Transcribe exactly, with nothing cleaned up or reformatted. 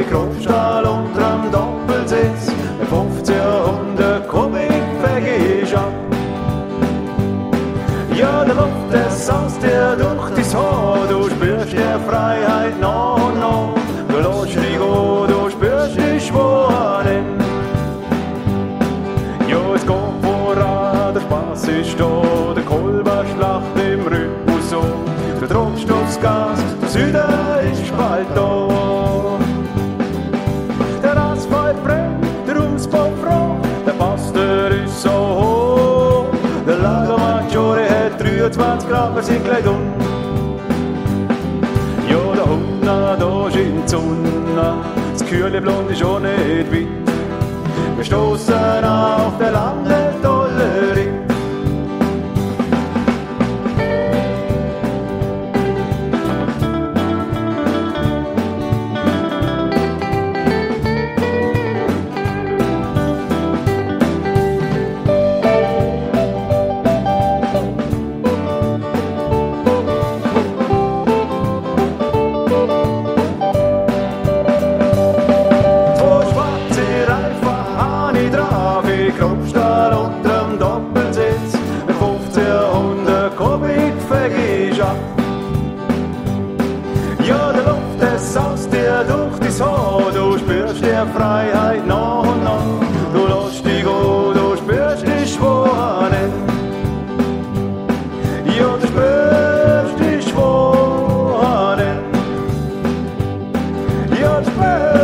Kropfstall unterm Doppelsitz. Ein fünfzehnhundert Kubik fege ich ab. Ja, der Luft, das saust dir durch dein Haar. Du spürst die Freiheit noch und noch. Du lässt dich gehen, du spürst dich schworen. Ja, es geht voran, der Spaß ist da. Der Kolber schlacht im Rhythmus so. Du drückst aufs Gas, der Süden ist bald da. Der Asphalt brennt, der Ausbau froh. Der Pass, der ist so hoch. Der Lago Maggiore hat dreiundzwanzig Grad, wir sind gleich um. Ja, der Hund, da scheint die Sonne. Das kühle Blond ist auch nicht weit. Wir stoßen auf den langen Dollerin. Kropfstall unterm Doppelsitz, ein fünfzehnhundert Kubik fege ich ab. Ja, der Luft, das saust dir durch dein Haar, du spürst die Freiheit noch und noch. Du lässt dich gehen, du spürst dich wohnen. Ja, du spürst dich wohnen. Ja, du spürst